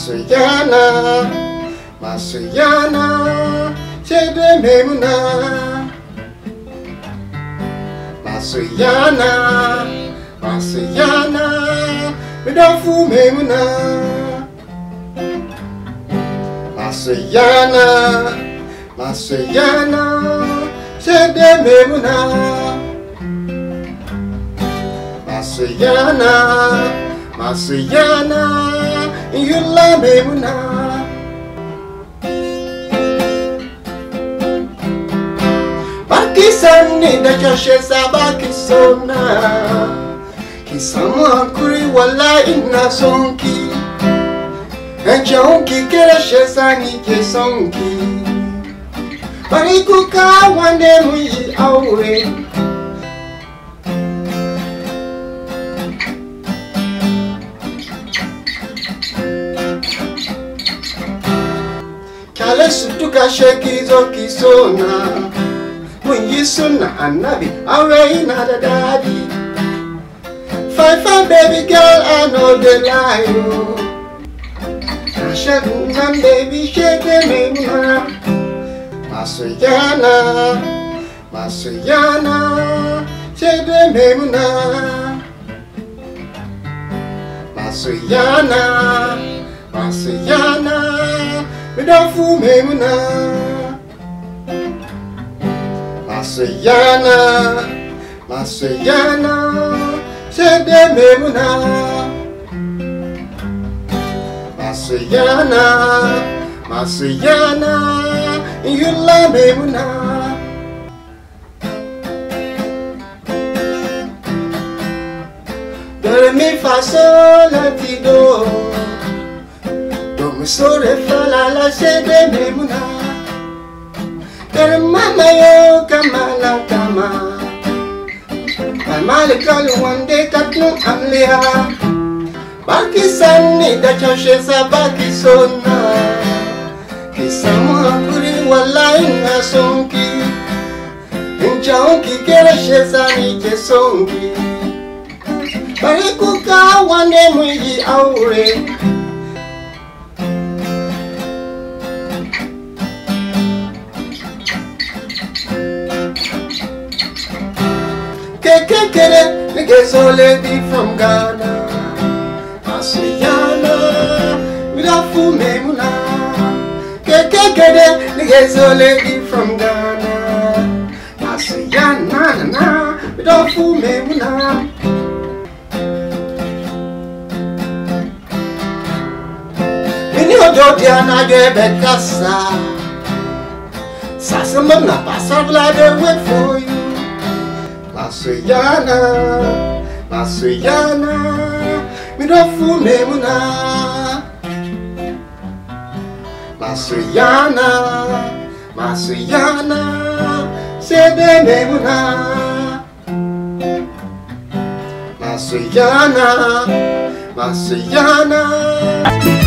Wailasiyaali, Wailasiyaali, edutainment. Wailasiyaali, Wailasiyaali, Meimuna. Wailasiyaali, Wailasiyaali, Meimuna. Wailasiyaali, Wailasiyaali, Meimuna. Bakisani da joshesa bakisona. Kisama kuri wala ina sonki. Enjonki kera shesani ke sonki. Barikuka wande muyi aure. Kale sutuka shekizo kisona. When suna anabi, awe ina da daddy. Fine baby girl, I know the lie. Shake baby, shake Meimuna. Wailasiyaali, Wailasiyaali, Meimuna. Wailasiyaali, Wailasiyaali, Meimuna. Wailasiyaali, Wailasiyaali, Meimuna. Wailasiyaali, Wailasiyaali, Meimuna. Do re mi fa sol la ti do. Do mi so re fa la la Meimuna. Kare mama yo kamala kama. Kamale kalu wande katnu amliha. Bakisani da joshesa bakisona. Kisama kuri wala ina sonki. Injaonki kera shesani ke sonki. Barikuka wande muyi aure. Kekekere, niggas all lady from Ghana. Wailasiyaali, Meimuna. Kekekere, niggas all lady from Ghana. Wailasiyaali, Meimuna. Mini Ojodiana gebe kasa. Sasamana pasabla they wait for you. Wailasiyaali, Wailasiyaali, Meimuna. Wailasiyaali, Wailasiyaali, Meimuna. Wailasiyaali, Wailasiyaali.